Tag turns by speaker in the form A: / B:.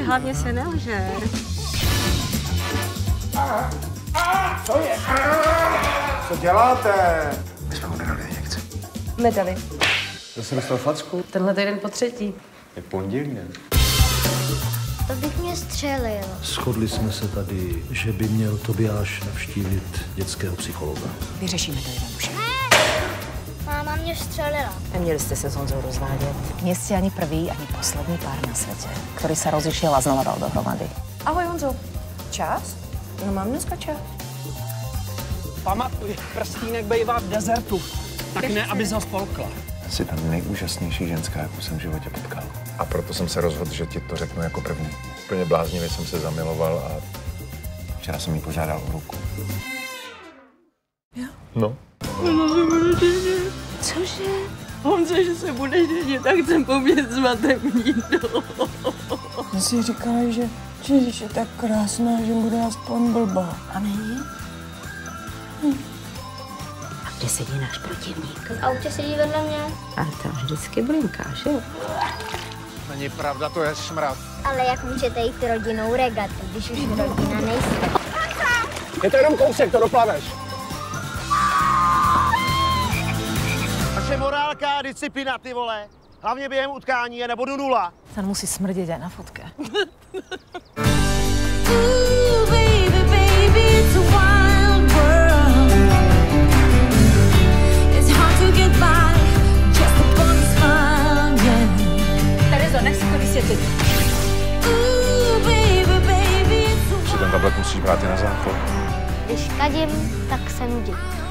A: hlavně se nelže.
B: Co je? Co děláte?
C: My jsme mu nedali injekci.
A: Nedali.
C: Zase dostal facku?
A: Tenhle týden po třetí.
C: Je pondělí, ne?
D: To bych mě střelil.
E: Shodli jsme se tady, že by měl Tobiáš navštívit dětského psychologa.
F: Vyřešíme to jednoduše.
D: Máma mě střelila.
F: Neměli jste se s Honzou rozvádět. Nie ste ani prvý, ani poslední pár na svete, ktorý sa rozišiel a znova dal dohromady.
A: Ahoj, Honzo. Čas? No mám dneska čas.
G: Pamatuj, prstínek bejvá v dezertu. Tak ne, aby ho spolkla.
C: Jsi ta nejúžasnější ženská, jakou jsem v životě potkal. A proto jsem se rozhodl, že ti to řeknu jako první. Úplně bláznivě jsem se zamiloval a včera jsem jí požádal o ruku.
A: Jo?
C: No.
A: Cože? Honzo, že se budeš ženit, tak chcem pobět svatební dom.
H: Ty si říkala, že když je tak krásná, že bude aspoň blbá.
A: A není?
F: A kde sedí náš protivník?
D: V autě sedí vedle mě.
F: A to vždycky blinká, že jo?
B: Není pravda, to je smrad.
D: Ale jak můžete jít rodinou regatu, když už rodina nejste?
G: Je to jenom kousek, to doplaveš.
B: Naše morálka a disciplína, ty vole. Hlavně během utkání je nebo 0.
F: Ten musí smrdět aj na fotke.
A: Terezo, nech si to vysvětlit.
C: Si ten tablet musíš brát i na záchod.
D: Když kadím, tak se nudím.